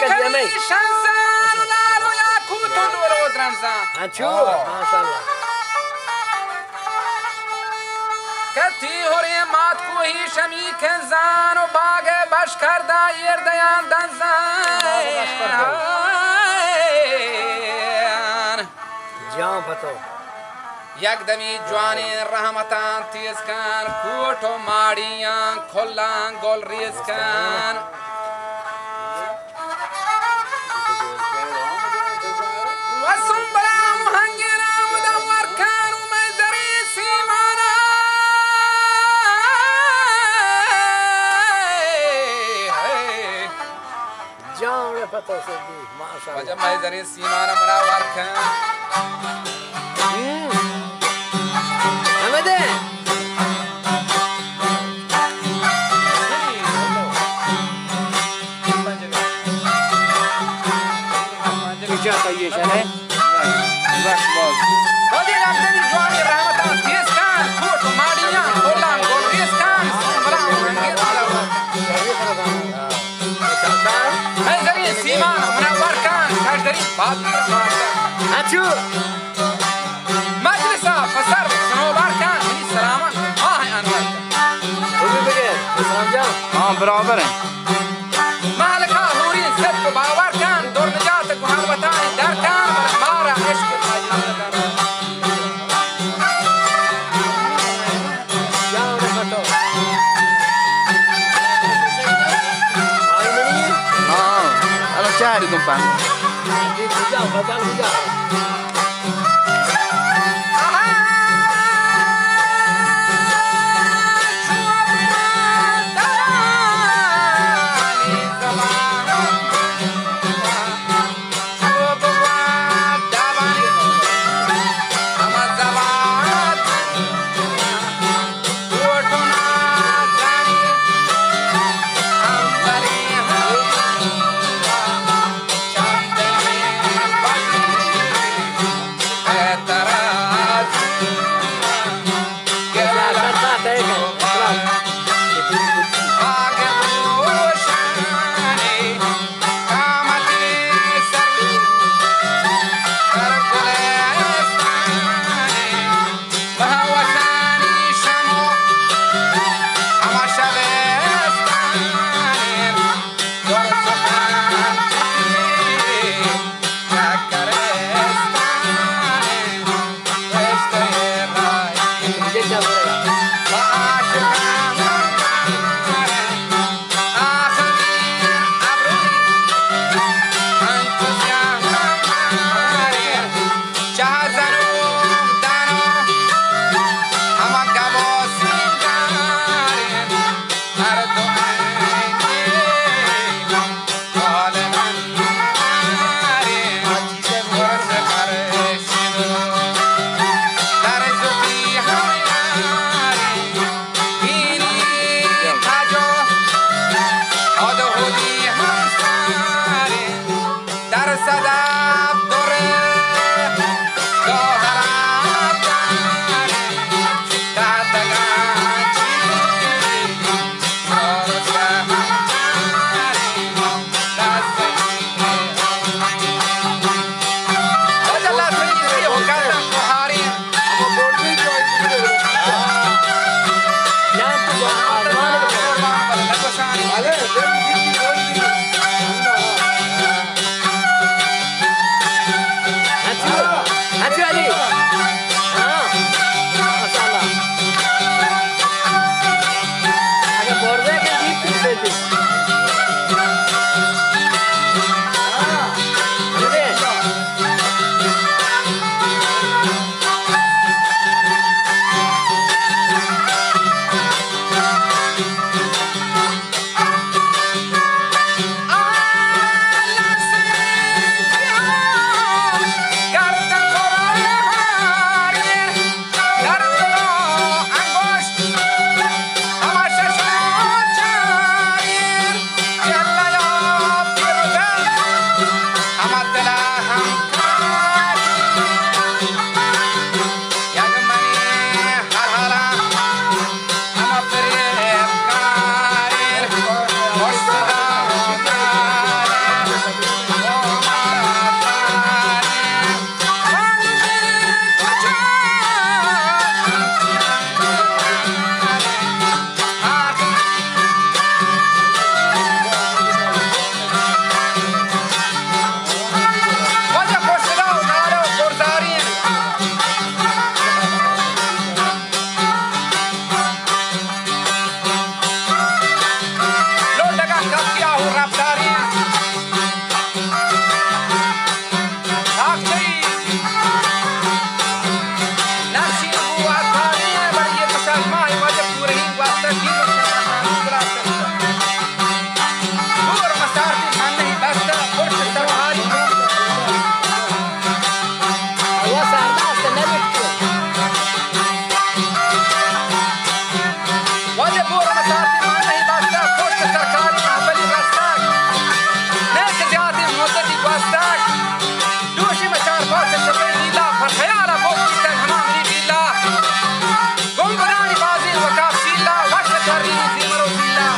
كبير شنزان ولالو ياكوت ودور ودرمزان هنشوف ما شاء الله كتي هوري ماتكو هي شمي كنزان وباغ بشكر داير ديان دنزان جان پتو یک دمی جوانی رحمتان تیز کن کوٹو ماڑیاں کھلان گل ریز کن وسم بلا مهنگینا مدور کن و مزری سیمانا جان پتو سیدی ما شاء الله وجب مزری سیمانا منور کن حمده کجا تایش نه بس باز ولی لگدنی جوانی رحمتان تیز کن کوٹ و ماڑیاں کھلان گل ریز کن بلا مهنگیر مزری سیمانا منور کن کشدری باطی رمار کن هنشو مجلسا فسر سنوبر کن منی سلامان آه انور کن خوبی بگه اسلام جان برابر ہیں مالکا حوری صدق و باور کن دور نجات کو ہر بتائیں در کن مارا عشق جان پتو آئی منی الان شهری دنبن کجا پتو کجا بورو مساعتی من نہیں باستا پشت سرکاری محبلی رستک نیک زیادی مدتی گوستک دوشی میں چار پاس شبه نیلا پر خیال بوکی تک ہمامنی بیلا گنگرانی بازی وکاف سیلا وقت کردی زیمرو سیلا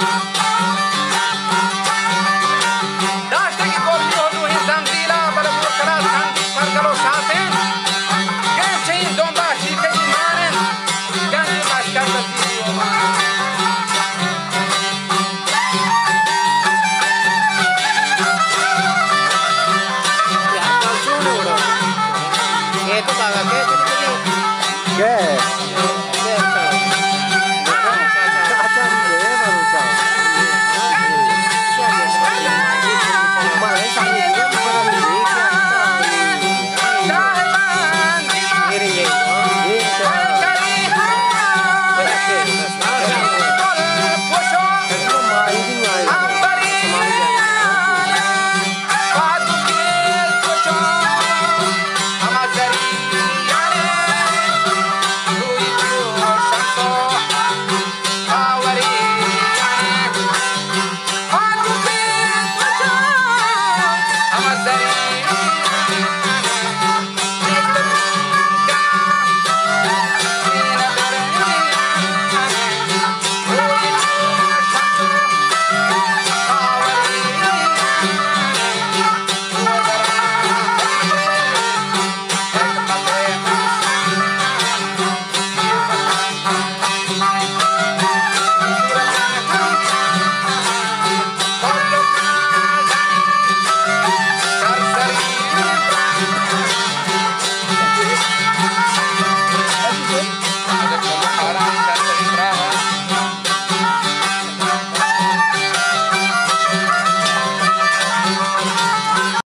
داشته که گلی و دوهی زنزیلا بل مرکلات خندی پرگلو شاتن گم چه این دنبا شیکه ایمانن گنجی مسکر بزیدی اومانن